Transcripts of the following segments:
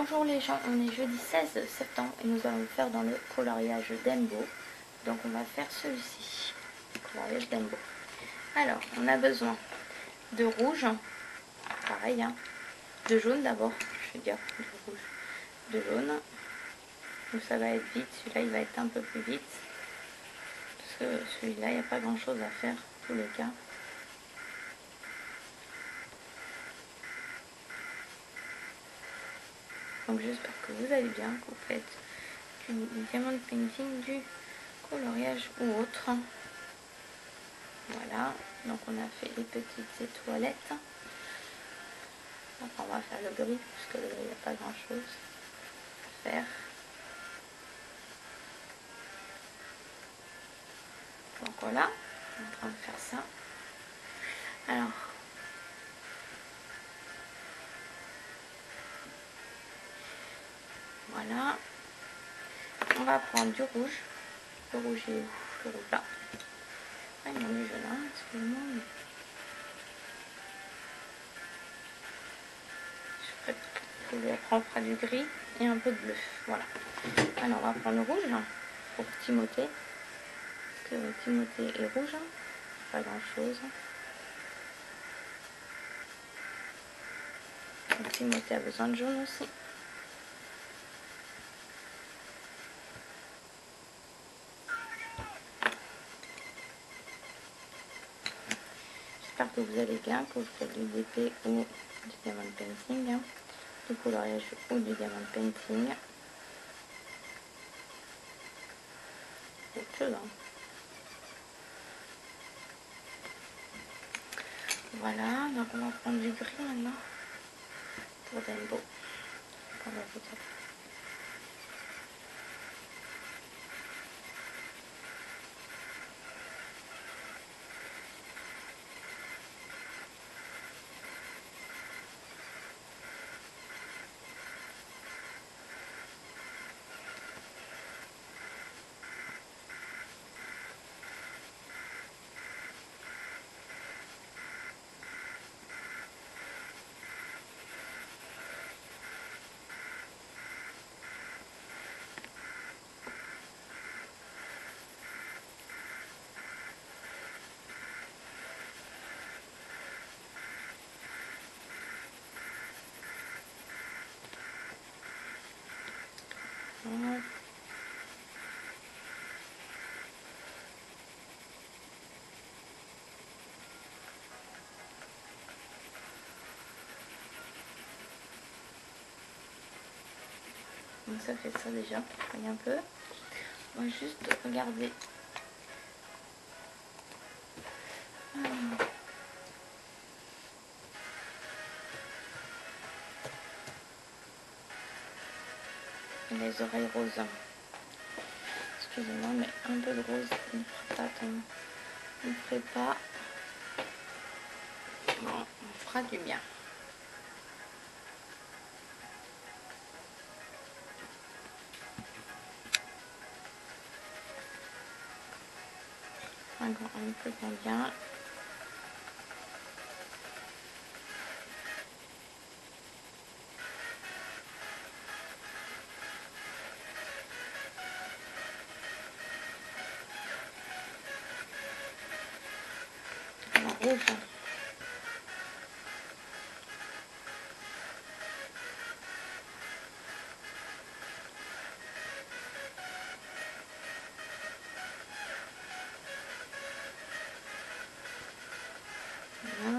Bonjour les gens, on est jeudi 16 septembre et nous allons faire dans le coloriage d'Embo. Donc on va faire celui-ci, le coloriage d'Embo. Alors on a besoin de rouge, pareil, hein, de jaune d'abord, je vais dire de rouge, de jaune. Donc ça va être vite, celui-là il va être un peu plus vite. Parce que celui-là il n'y a pas grand chose à faire, en tous les cas. Donc j'espère que vous allez bien, que vous faites du diamond painting, du coloriage ou autre. Voilà, donc on a fait les petites étoilettes. Enfin, on va faire le gris, puisque le gris, il n'y a pas grand chose à faire. Donc voilà, on est en train de faire ça. Alors, voilà. On va prendre du rouge. Le rouge est où? Le rouge là. Ah, il y en a du jaune, hein, excusez-moi. Mais... Après, on fera du gris et un peu de bleu. Voilà. Alors, on va prendre le rouge pour Timothée. Parce que Timothée est rouge. Pas grand chose. Donc, Timothée a besoin de jaune aussi. J'espère que vous allez bien, que vous faites du DP ou du diamond painting, du coloriage ou du diamond painting. Autre chose, hein. Voilà, donc on va prendre du gris maintenant pour Dembo. Voilà. Donc ça fait ça déjà, voyez un peu. On va juste regarder. Les oreilles roses. Excusez-moi, mais un peu de rose ne ferait pas, ne ferait pas. Bon, on fera du bien. Un peu bien. Rouge. Voilà.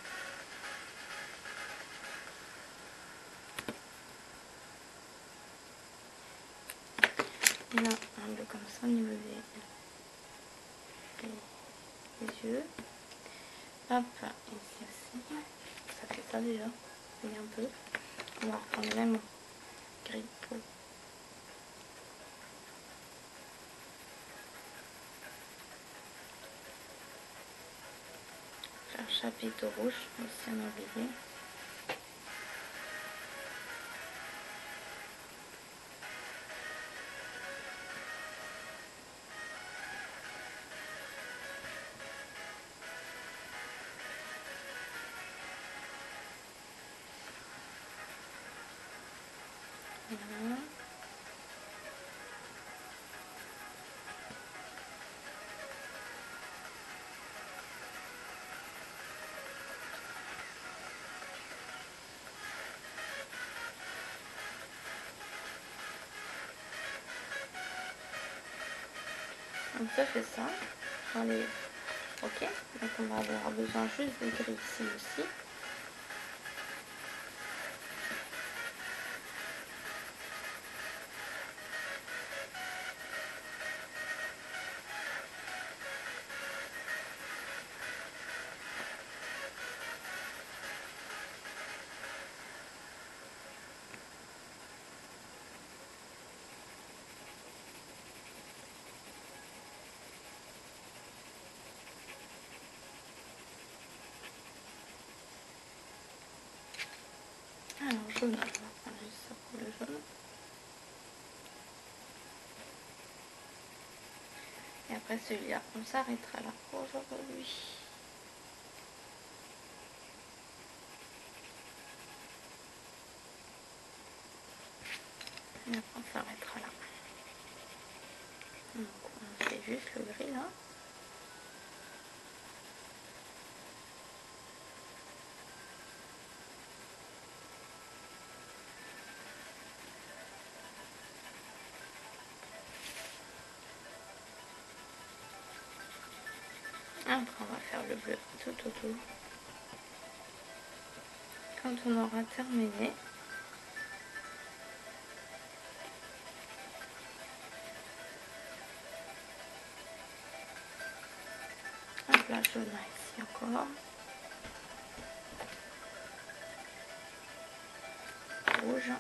Et là, un peu comme ça au niveau des yeux. Hop, ici aussi. Ça fait ça déjà. Et un peu. On va reprendre le même gris pour faire chapitre rouge aussi en oublié. Voilà. Donc ça fait ça. Allez. Ok. Donc on va avoir besoin juste de gris ici aussi. Alors jaune, on va prendre juste ça pour le jaune. Et après celui-là, on s'arrêtera là pour aujourd'hui. Et après on s'arrêtera là. Donc on fait juste le gris là. Après on va faire le bleu tout autour. Quand on aura terminé, hop là, jaune ici encore. Rouge.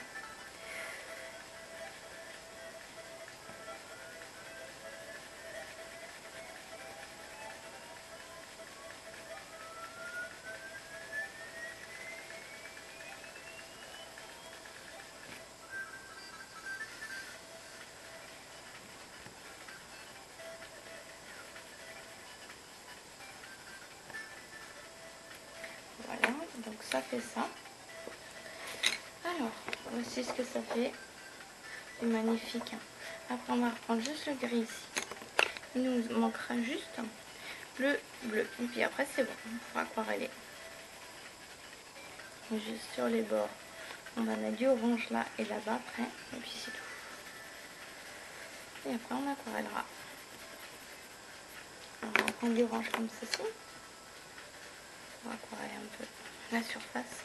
Voilà, donc ça fait ça. Alors, voici ce que ça fait. C'est magnifique. Après, on va reprendre juste le gris ici. Il nous manquera juste le bleu. Et puis après, c'est bon. On pourra aquareller. Juste sur les bords, on va mettre du orange là et là-bas après. Et puis c'est tout. Et après, on aquarellera. On va prendre du orange comme ceci. On va aquareller un peu la surface.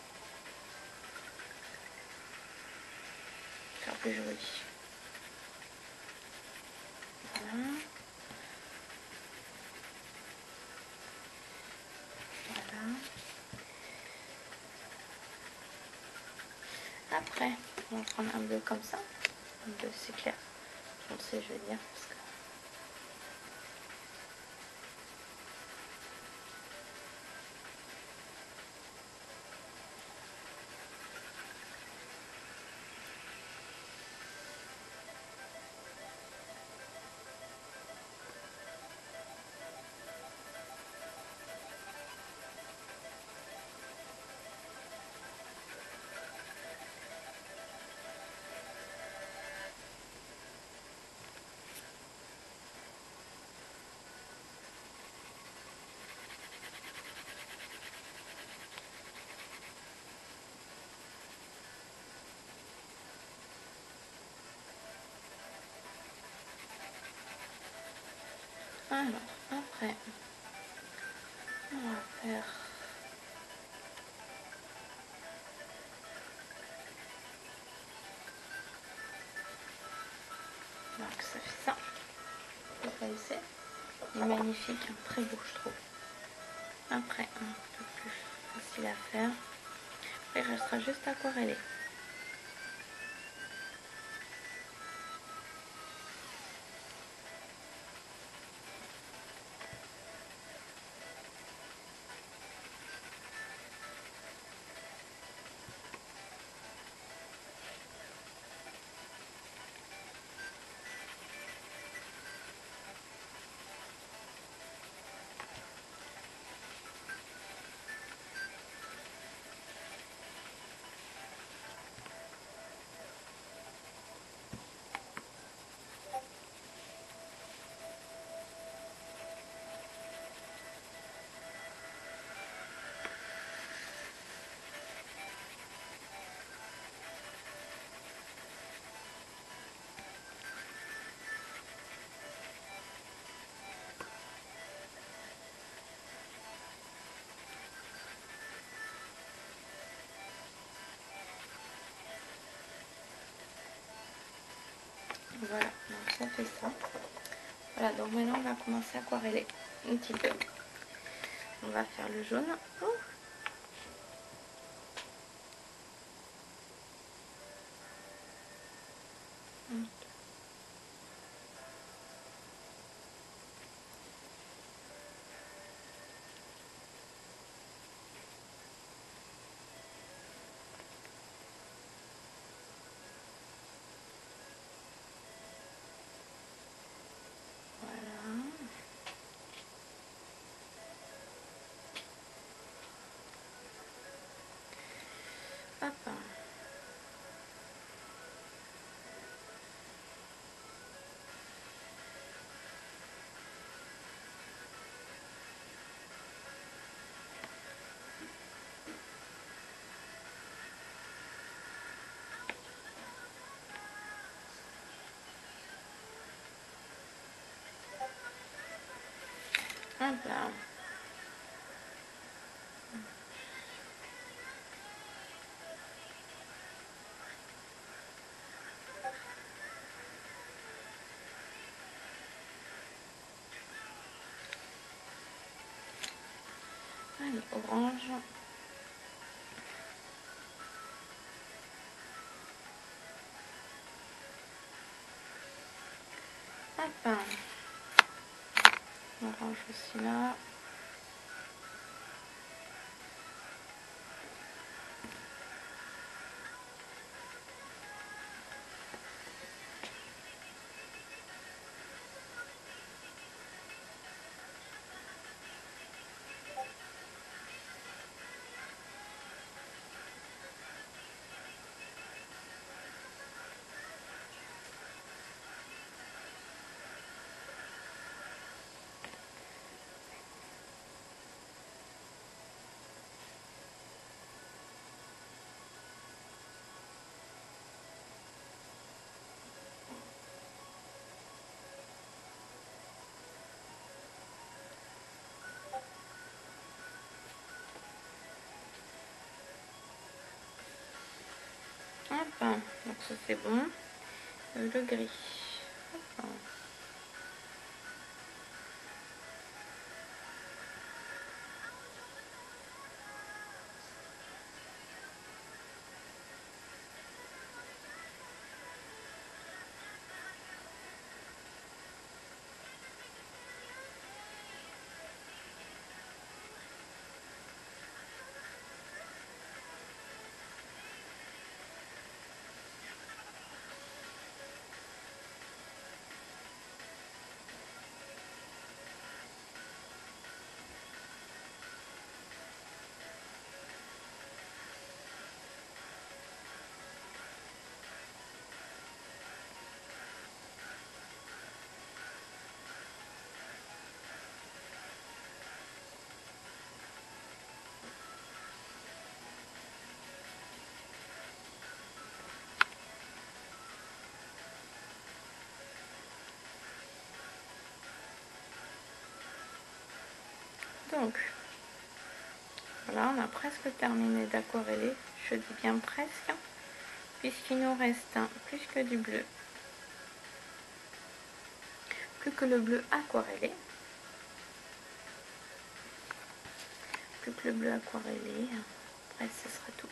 Faire plus joli. Voilà. Voilà. Après, on va prendre un bleu comme ça. Un bleu, c'est clair. On le sait, je veux dire. Parce que... Alors, après, on va faire... Donc ça fait ça. Vous voyez, il est magnifique, hein, très beau je trouve. Après, un peu plus facile à faire. Il restera juste à aquareller. Voilà, donc ça fait ça. Voilà, donc maintenant on va commencer à aquareller un petit peu. On va faire le jaune. Oh. Hop. Hop là. Allez, orange. Hop. Orange aussi là. Hop. Donc ça c'est bon. Le gris. Hop. Donc, voilà, on a presque terminé d'aquareller. Je dis bien presque, puisqu'il nous reste plus que du bleu. Plus que le bleu aquarellé. Plus que le bleu aquarellé. Après, ce sera tout.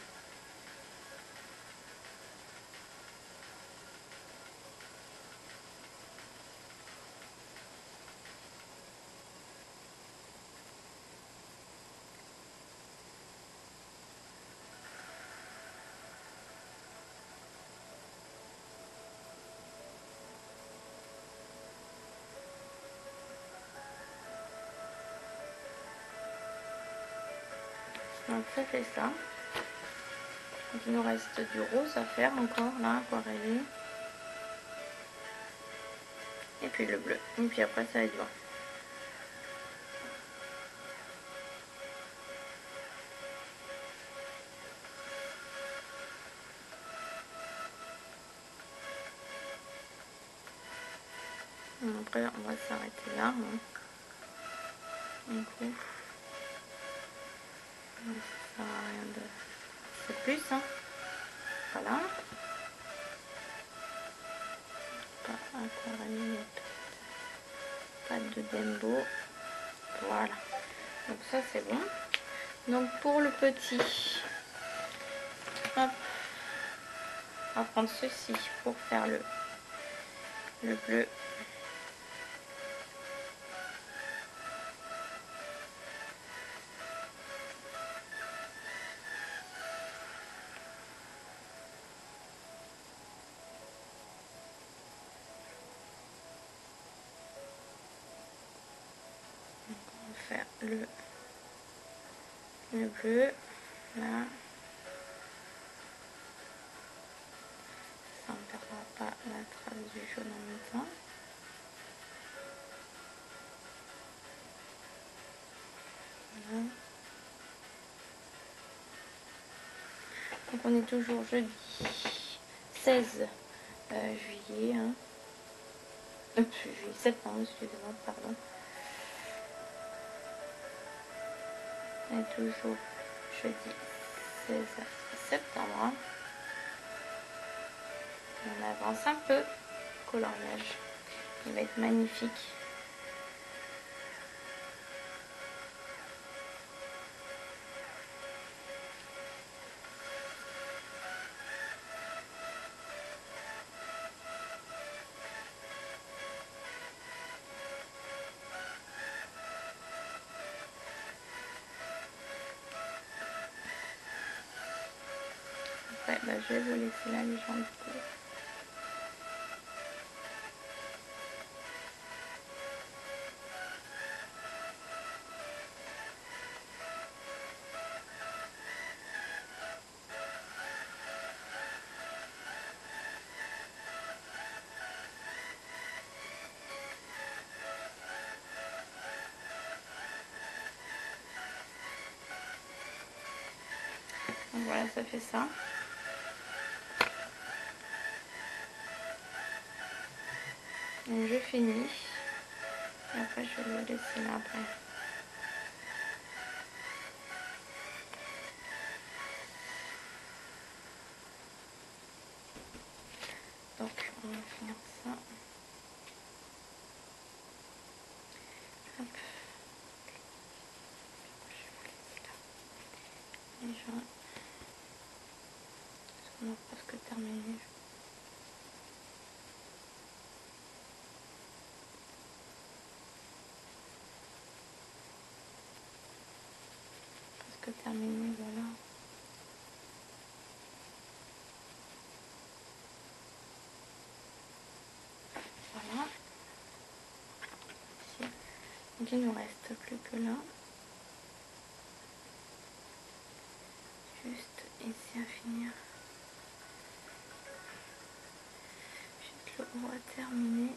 Donc ça fait ça. Donc, il nous reste du rose à faire encore là, aquarellé. Et puis le bleu. Et puis après ça va être bon. Après on va s'arrêter là. Hein. Du coup, ça sert à rien de... C'est plus, hein. Voilà. Pâte de Dembo. Voilà. Donc ça c'est bon. Donc pour le petit, hop, on va prendre ceci pour faire le bleu. Donc on va faire le bleu, là. Ça ne perdra pas la trace du jaune en même temps. Voilà. Donc on est toujours jeudi 16 juillet. Hein. Juillet, septembre, excusez-moi, pardon. On est toujours jeudi 16 septembre. Hein. On avance un peu. Coloriage. Il va être magnifique. Après, bah, je vais vous laisser là les gens du coup. Donc voilà, ça fait ça. Donc je finis. Et après, je vais vous laisser là après. Donc on va faire ça. Hop. Je vais vous laisser là. Déjà, parce qu'on a presque terminé. Presque terminé, voilà. Voilà. Ici. Donc il ne nous reste plus que là. Juste ici à finir. Juste le haut à terminer.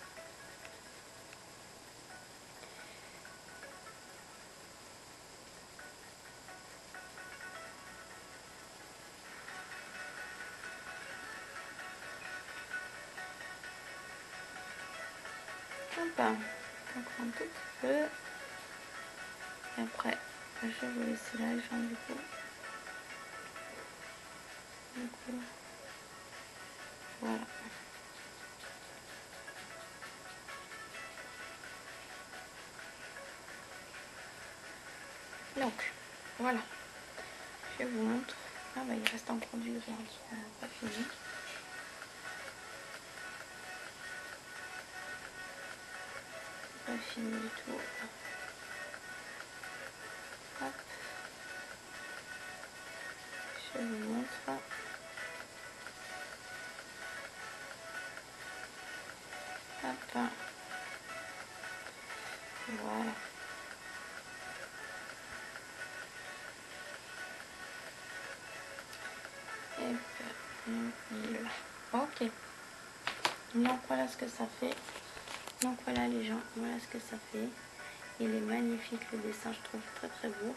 Hop, encore un tout petit peu. Et après, je vais vous laisser là les gens du coup. Voilà. Donc, voilà. Je vous montre. Ah bah il reste encore du gris, on n'a pas fini. Pas fini du tout. Hop. Je vous montre. Hop. Voilà. Et puis, ok. Donc voilà ce que ça fait. Donc voilà les gens, voilà ce que ça fait. Il est magnifique le dessin, je trouve très très beau.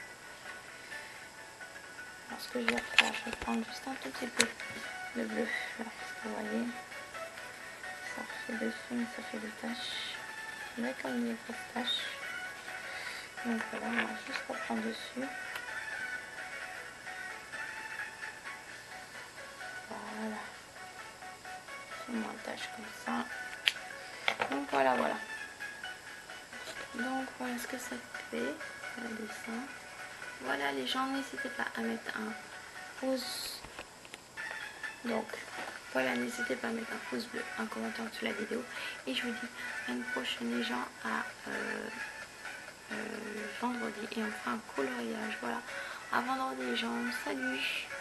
Alors ce que je vais faire, je vais prendre juste un tout petit peu de bleu. Là, parce que vous voyez, ça fait dessus mais ça fait des taches. Mais comme il n'y a pas de taches. Donc voilà, on va juste reprendre dessus. Voilà. Fais-moi une tache comme ça. Donc voilà, voilà. Donc voilà ce que ça fait. Le dessin. Voilà les gens, n'hésitez pas à mettre un pouce. Donc voilà, n'hésitez pas à mettre un pouce bleu, un commentaire sous la vidéo. Et je vous dis à une prochaine les gens à vendredi. Et on fera un coloriage. Voilà. À vendredi les gens. Salut.